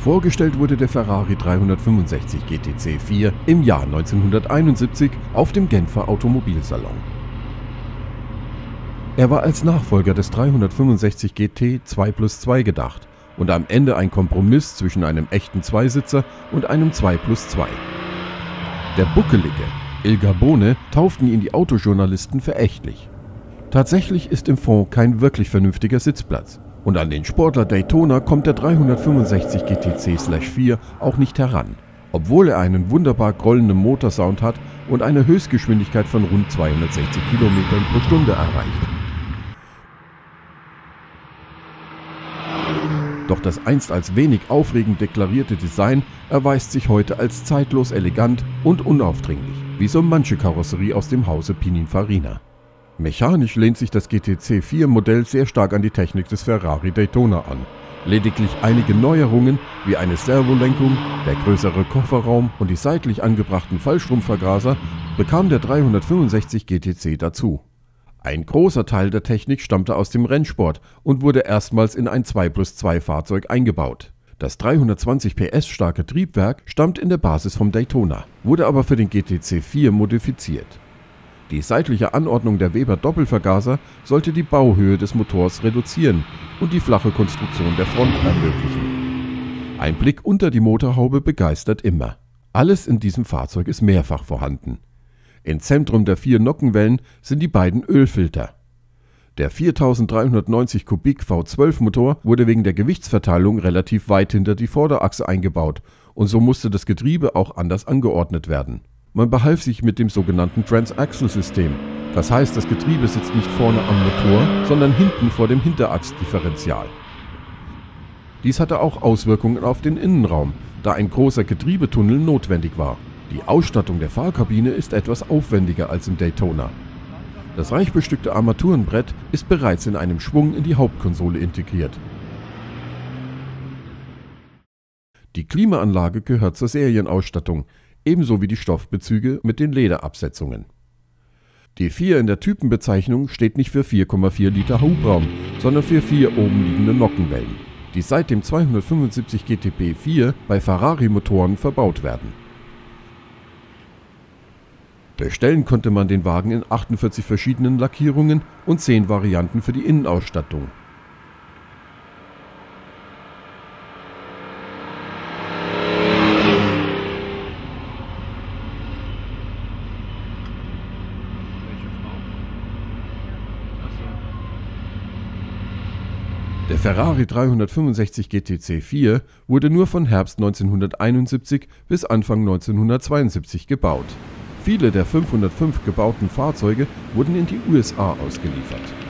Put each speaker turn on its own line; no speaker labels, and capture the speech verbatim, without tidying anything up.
Vorgestellt wurde der Ferrari dreihundertfünfundsechzig G T C vier im Jahr neunzehnhunderteinundsiebzig auf dem Genfer Automobilsalon. Er war als Nachfolger des dreihundertfünfundsechzig G T zwei plus zwei gedacht und am Ende ein Kompromiss zwischen einem echten Zweisitzer und einem zwei plus zwei. Der Buckelige, Il Gabone, tauften ihn die Autojournalisten verächtlich. Tatsächlich ist im Fond kein wirklich vernünftiger Sitzplatz. Und an den Sportler Daytona kommt der dreihundertfünfundsechzig G T C vier auch nicht heran, obwohl er einen wunderbar grollenden Motorsound hat und eine Höchstgeschwindigkeit von rund zweihundertsechzig Kilometern pro Stunde erreicht. Doch das einst als wenig aufregend deklarierte Design erweist sich heute als zeitlos elegant und unaufdringlich, wie so manche Karosserie aus dem Hause Pininfarina. Mechanisch lehnt sich das G T C vier Modell sehr stark an die Technik des Ferrari Daytona an. Lediglich einige Neuerungen wie eine Servolenkung, der größere Kofferraum und die seitlich angebrachten Fallstromvergaser bekam der dreihundertfünfundsechzig G T C dazu. Ein großer Teil der Technik stammte aus dem Rennsport und wurde erstmals in ein zwei plus zwei Fahrzeug eingebaut. Das dreihundertzwanzig P S starke Triebwerk stammt in der Basis vom Daytona, wurde aber für den G T C vier modifiziert. Die seitliche Anordnung der Weber-Doppelvergaser sollte die Bauhöhe des Motors reduzieren und die flache Konstruktion der Front ermöglichen. Ein Blick unter die Motorhaube begeistert immer. Alles in diesem Fahrzeug ist mehrfach vorhanden. Im Zentrum der vier Nockenwellen sind die beiden Ölfilter. Der viertausenddreihundertneunzig Kubik V zwölf Motor wurde wegen der Gewichtsverteilung relativ weit hinter die Vorderachse eingebaut und so musste das Getriebe auch anders angeordnet werden. Man behalf sich mit dem sogenannten Transaxle-System. Das heißt, das Getriebe sitzt nicht vorne am Motor, sondern hinten vor dem Hinterachsdifferential. Dies hatte auch Auswirkungen auf den Innenraum, da ein großer Getriebetunnel notwendig war. Die Ausstattung der Fahrkabine ist etwas aufwendiger als im Daytona. Das reich bestückte Armaturenbrett ist bereits in einem Schwung in die Hauptkonsole integriert. Die Klimaanlage gehört zur Serienausstattung, ebenso wie die Stoffbezüge mit den Lederabsetzungen. Die vier in der Typenbezeichnung steht nicht für vier Komma vier Liter Hubraum, sondern für vier oben liegende Nockenwellen, die seit dem zweihundertfünfundsiebzig G T P vier bei Ferrari-Motoren verbaut werden. Bestellen konnte man den Wagen in achtundvierzig verschiedenen Lackierungen und zehn Varianten für die Innenausstattung. Der Ferrari dreihundertfünfundsechzig G T C vier wurde nur von Herbst neunzehnhunderteinundsiebzig bis Anfang neunzehnhundertzweiundsiebzig gebaut. Viele der fünfhundertfünf gebauten Fahrzeuge wurden in die U S A ausgeliefert.